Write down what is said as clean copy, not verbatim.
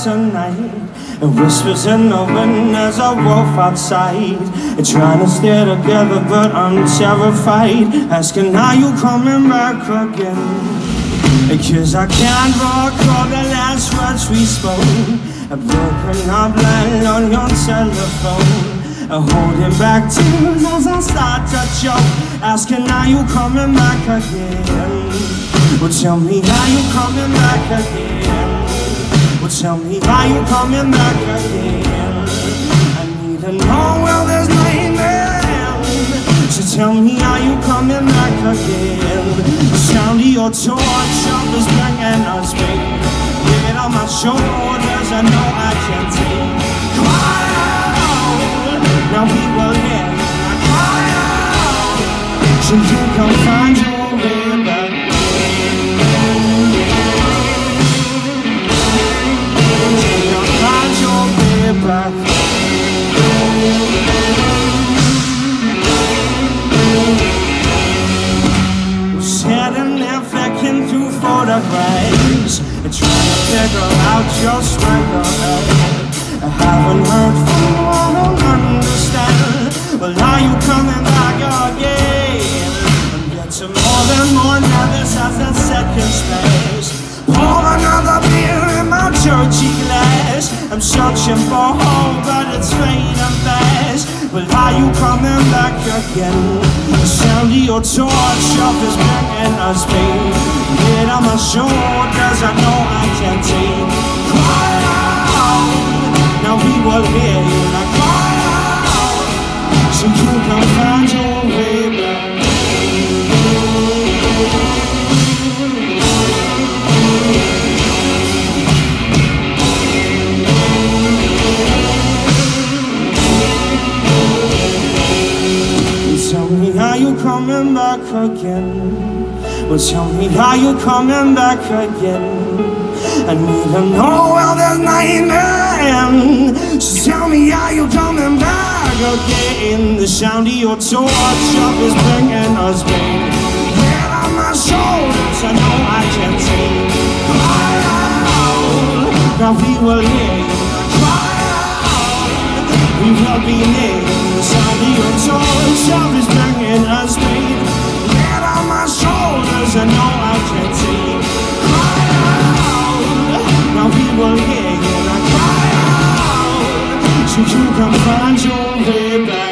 tonight. It whispers in the wind, there's a wolf outside. We're trying to stay together, but I'm terrified. Asking, are you coming back again? Cause I can't recall the last words we spoke. A broken up line on your telephone. Holding back tears as I start to choke. Asking, are you coming back again? Well, tell me, are you coming back again? Well, tell me, are you coming back again? I need to know where there's nightmare. So tell me, are you coming back again? The sound of your torch is bringing us pain. Get on my shoulders, I know I can't take. Cry out, now we will live. Cry out, so you can find your way back. Sitting there flicking through photographs and trying to figure out your struggle. I haven't heard from you, I don't understand. Well, are you coming back again? And get to more now, this has a second space. Pour another beer in my churchy glass. I'm searching for hope, but it's fading fast. Well, are you coming back again? The sound of your torch is bringing us pain. Get on my shoulders, I know I can't take. Cry out, now we will hear you. Like cry out, so you can find your way back. Tell me, are you coming back again? Well, tell me, are you coming back again? I need to know where there's nightmare. So tell me, are you coming back again? The sound of your torch is bringing us pain. Head on my shoulders, I know I can't take. Cry out, now we will hear you. Cry out, we will be near. The sound of your torch is bringing us pain. Head on my shoulders, I know I can't take. Cry out, now we will hear you. Like cry out, so you can find your way back.